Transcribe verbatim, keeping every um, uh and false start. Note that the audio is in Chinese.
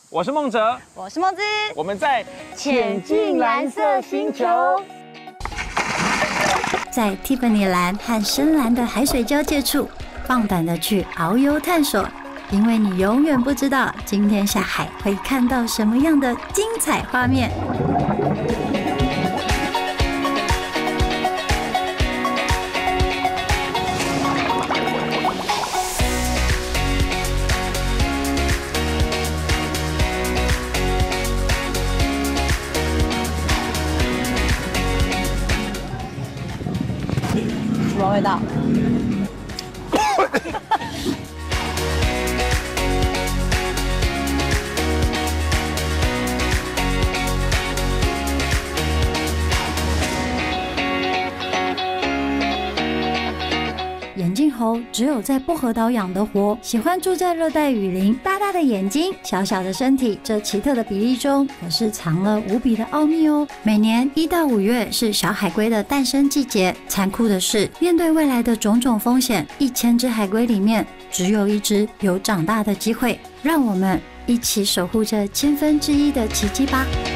我是孟哲， 我是梦之， 我们在潜进蓝色星球， 在蒂芙尼蓝和深蓝的海水交界处，放胆的去遨游探索，因为你永远不知道今天下海会看到什么样的精彩画面。 什么味道？ 眼镜猴只有在薄荷岛养得活，喜欢住在热带雨林。大大的眼睛，小小的身体，这奇特的比例中可是藏了无比的奥秘哦。每年一到五月是小海龟的诞生季节。残酷的是，面对未来的种种风险，一千只海龟里面只有一只有长大的机会。让我们一起守护这千分之一的奇迹吧。